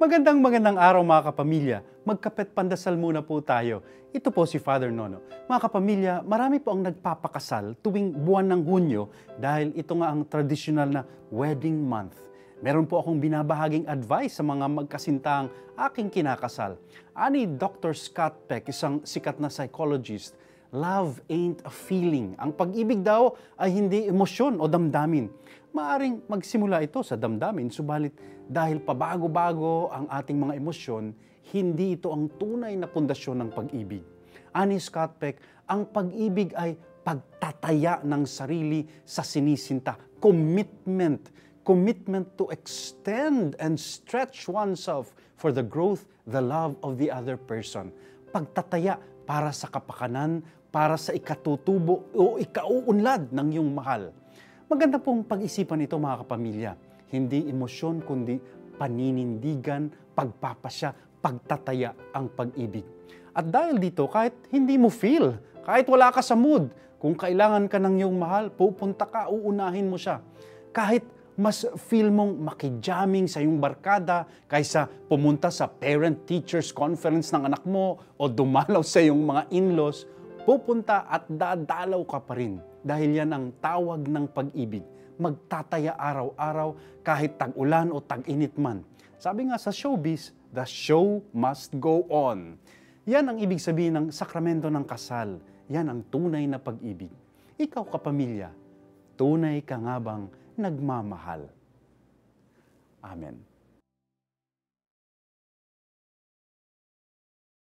Magandang araw mga kapamilya. Magkapet pandasal muna po tayo. Ito po si Father Nono. Mga kapamilya, marami po ang nagpapakasal tuwing buwan ng Hunyo dahil ito nga ang tradisyonal na wedding month. Meron po akong binabahaging advice sa mga magkasintang aking kinakasal. Ani Dr. Scott Peck, isang sikat na psychologist, love ain't a feeling. Ang pag-ibig daw ay hindi emosyon o damdamin. Maaring magsimula ito sa damdamin, subalit dahil pabago-bago ang ating mga emosyon, hindi ito ang tunay na pundasyon ng pag-ibig. Ani Scott Peck, ang pag-ibig ay pagtataya ng sarili sa sinisinta, commitment to extend and stretch oneself for the growth, the love of the other person. Pagtataya para sa kapakanan, para sa ikatutubo o ikauunlad ng iyong mahal. Maganda pong pag-isipan ito mga kapamilya. Hindi emosyon kundi paninindigan, pagpapasya, pagtataya ang pag-ibig. At dahil dito, kahit hindi mo feel, kahit wala ka sa mood, kung kailangan ka ng iyong mahal, pupunta ka, uunahin mo siya. Kahit mas feel mong makijamming sa iyong barkada kaysa pumunta sa parent-teachers conference ng anak mo o dumalaw sa iyong mga in-laws, pupunta at dadalaw ka pa rin. Dahil yan ang tawag ng pag-ibig. Magtataya araw-araw kahit tag-ulan o tag-init man. Sabi nga sa showbiz, the show must go on. Yan ang ibig sabihin ng sakramento ng kasal. Yan ang tunay na pag-ibig. Ikaw kapamilya, tunay ka nga bang nagmamahal? Amen.